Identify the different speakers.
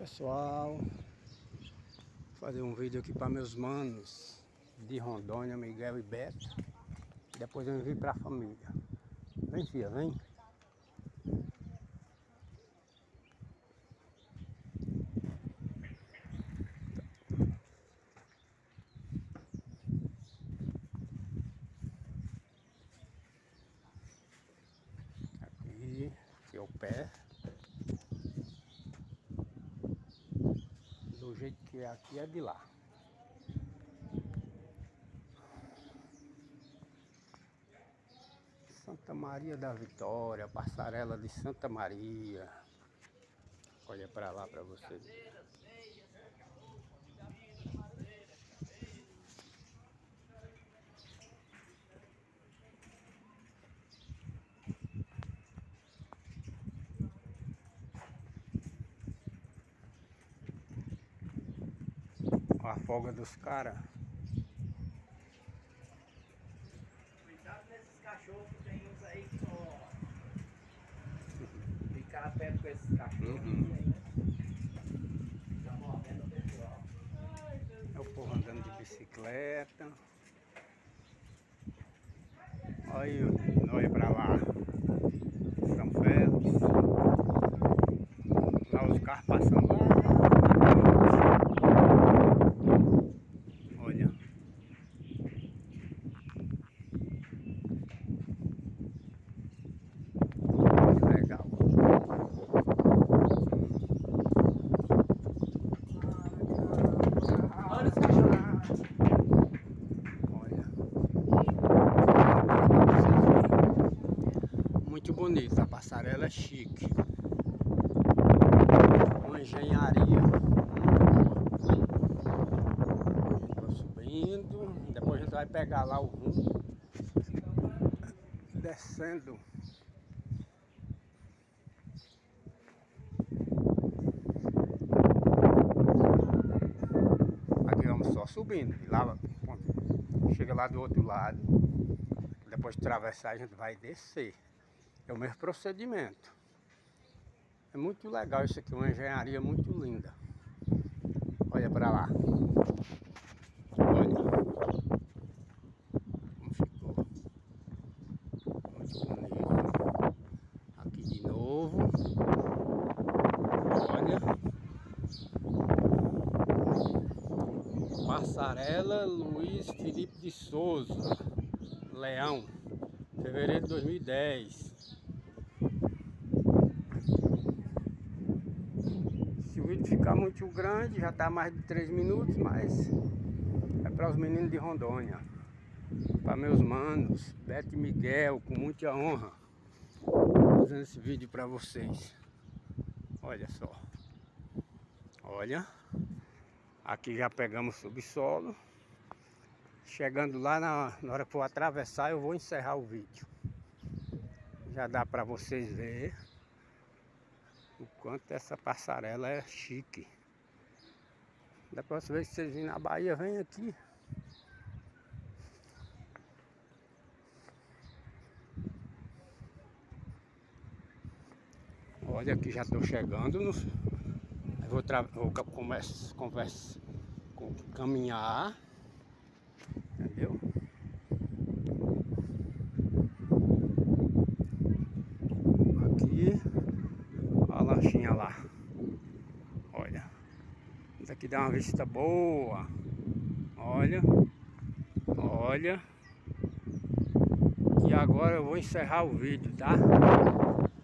Speaker 1: Pessoal, vou fazer um vídeo aqui para meus manos de Rondônia, Miguel e Beto. Depois eu envio para a família. Vem, filha, vem. Aqui é o pé. Do jeito que é aqui é de lá. Santa Maria da Vitória, passarela de Santa Maria. Olha para lá para você. A folga dos caras.
Speaker 2: Cuidado nesses cachorros que tem uns aí que só ficar perto com esses cachorros aí. Tá mordendo o pessoal.
Speaker 1: É o povo andando de bicicleta. Olha, olha pra lá. São Félix. Lá os carros passando lá. Olha. Legal.
Speaker 2: Olha os cachorros.
Speaker 1: Olha. Muito bonita, a passarela é chique. Uma engenharia muito boa. Estou subindo, depois a gente vai pegar lá o rumo, descendo. Aqui vamos só subindo, e lá chega lá do outro lado. Depois de atravessar a gente vai descer. É o mesmo procedimento. É muito legal isso aqui, uma engenharia muito linda. Olha para lá. Olha como ficou. Muito bonito. Aqui de novo. Olha. Passarela Luiz Felipe de Souza, Leão, fevereiro de 2010. Se o vídeo ficar muito grande, já está mais de 3 minutos, mas é para os meninos de Rondônia, para meus manos, Beto e Miguel, com muita honra, fazendo esse vídeo para vocês. Olha só, olha, aqui já pegamos subsolo. Chegando lá na hora que for atravessar, eu vou encerrar o vídeo. Já dá para vocês verem o quanto essa passarela é chique. Da próxima vez que vocês virem na Bahia, vem aqui. Olha, aqui já estou chegando. Eu vou caminhar. Entendeu? Aqui, a lanchinha lá. Olha, isso aqui dá uma vista boa. Olha, olha. E agora eu vou encerrar o vídeo, tá?